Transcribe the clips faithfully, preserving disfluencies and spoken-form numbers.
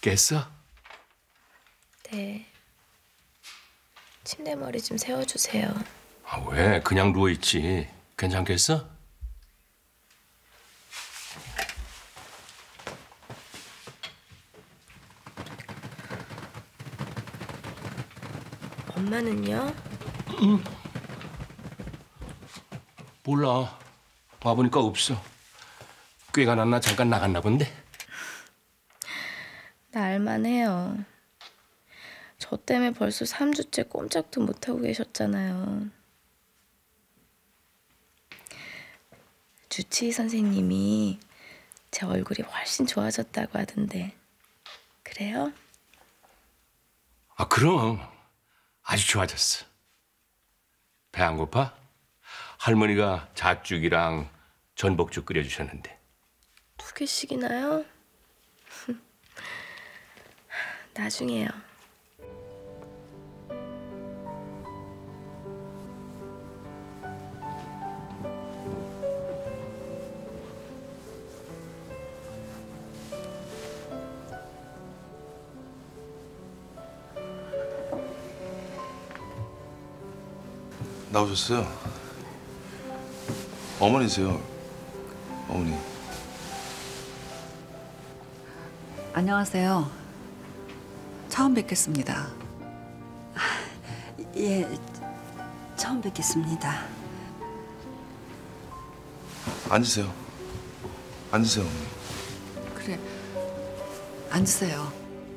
깼어? 네. 침대 머리 좀 세워주세요. 아, 왜? 그냥 누워있지. 괜찮겠어? 엄마는요? 응. 몰라. 와보니까 없어. 꾀가 났나 잠깐 나갔나 본데. 나 알만해요. 저 때문에 벌써 삼 주째 꼼짝도 못하고 계셨잖아요. 주치의 선생님이 제 얼굴이 훨씬 좋아졌다고 하던데 그래요? 아, 그럼. 아주 좋아졌어. 배 안 고파? 할머니가 잣죽이랑 전복죽 끓여주셨는데. 두 개씩이나요? 나중에요. 나오셨어요? 어머니세요, 어머니. 안녕하세요. 처음 뵙겠습니다. 예, 처음 뵙겠습니다. 앉으세요. 앉으세요, 어머니. 그래, 앉으세요.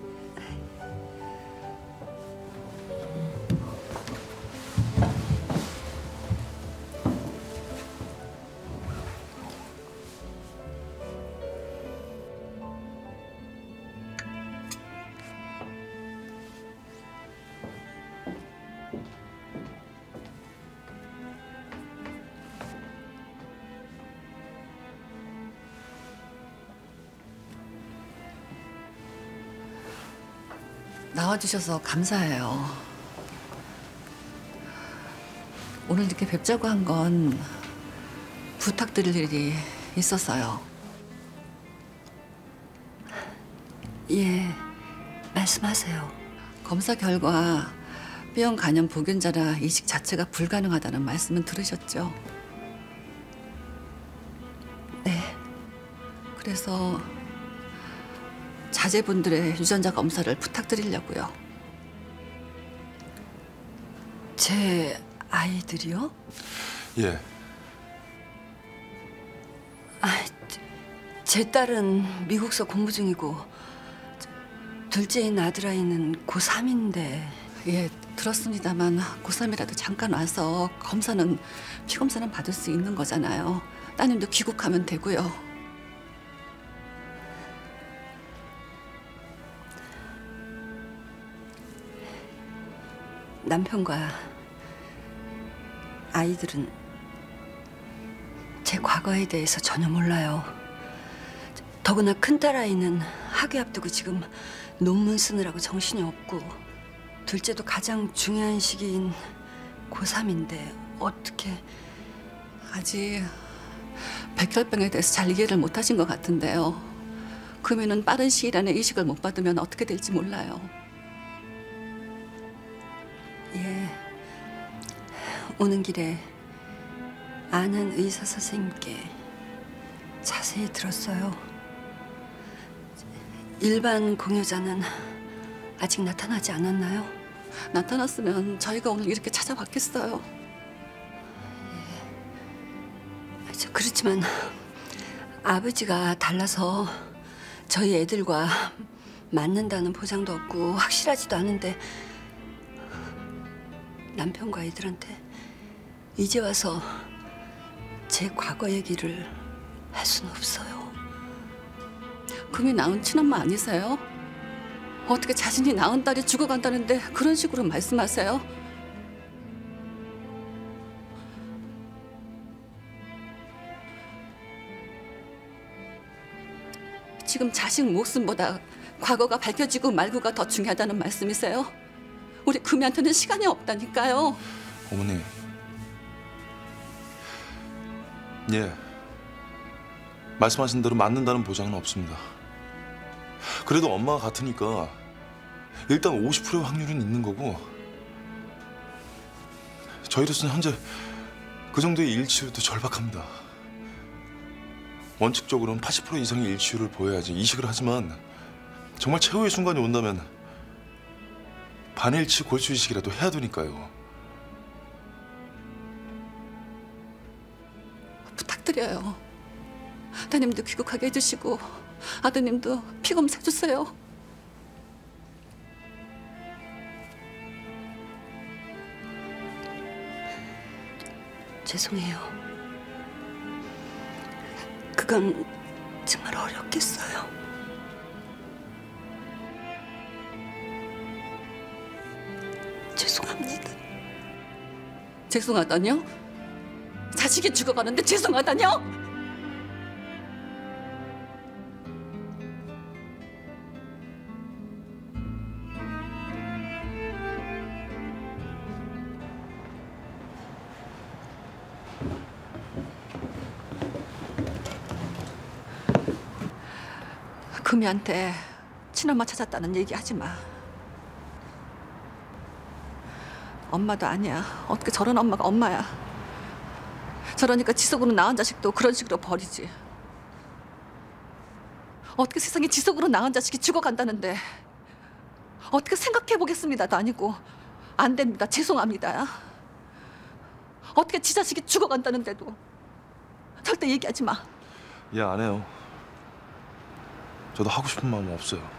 나와주셔서 감사해요. 오늘 이렇게 뵙자고 한 건 부탁드릴 일이 있었어요. 예, 말씀하세요. 검사 결과 B형 간염 보균자라 이식 자체가 불가능하다는 말씀은 들으셨죠? 네. 그래서 자제분들의 유전자 검사를 부탁드리려고요. 제 아이들이요? 예. 아, 제 딸은 미국서 공부 중이고 둘째인 아들아이는 고삼인데. 예, 들었습니다만 고삼이라도 잠깐 와서 검사는 피검사는 받을 수 있는 거잖아요. 따님도 귀국하면 되고요. 남편과 아이들은 제 과거에 대해서 전혀 몰라요. 더구나 큰딸아이는 학위 앞두고 지금 논문 쓰느라고 정신이 없고 둘째도 가장 중요한 시기인 고삼인데 어떻게... 아직 백혈병에 대해서 잘 이해를 못하신 것 같은데요. 그러면은 빠른 시일 안에 이식을 못 받으면 어떻게 될지 몰라요. 예, 오는 길에 아는 의사 선생님께 자세히 들었어요. 일반 공여자는 아직 나타나지 않았나요? 나타났으면 저희가 오늘 이렇게 찾아왔겠어요. 예, 저 그렇지만 아버지가 달라서 저희 애들과 맞는다는 보장도 없고 확실하지도 않은데 남편과 애들한테 이제 와서 제 과거 얘기를 할 수는 없어요. 금이 낳은 친엄마 아니세요? 어떻게 자신이 낳은 딸이 죽어간다는데 그런 식으로 말씀하세요? 지금 자식 목숨보다 과거가 밝혀지고 말고가 더 중요하다는 말씀이세요? 우리 금이한테는 시간이 없다니까요. 어머니. 예. 말씀하신 대로 맞는다는 보장은 없습니다. 그래도 엄마가 같으니까 일단 오십 퍼센트의 확률은 있는 거고, 저희로서는 현재 그 정도의 일치율도 절박합니다. 원칙적으로는 팔십 퍼센트 이상의 일치율을 보여야지 이식을 하지만 정말 최후의 순간이 온다면 반일치 골수 이식이라도 해야 되니까요. 부탁드려요. 따님도 귀국하게 해주시고 아드님도 피검사 해주세요. 죄송해요. 그건 정말 어렵겠어요. 죄송합니다. 죄송하다뇨? 자식이 죽어가는데 죄송하다뇨? 금이한테 친엄마 찾았다는 얘기 하지 마. 엄마도 아니야. 어떻게 저런 엄마가 엄마야. 저러니까 지속으로 낳은 자식도 그런 식으로 버리지. 어떻게 세상에 지속으로 낳은 자식이 죽어간다는데 어떻게 생각해보겠습니다도 아니고 안 됩니다. 죄송합니다. 어떻게 지 자식이 죽어간다는데도 절대 얘기하지 마. 예, 안 해요. 저도 하고 싶은 마음은 없어요.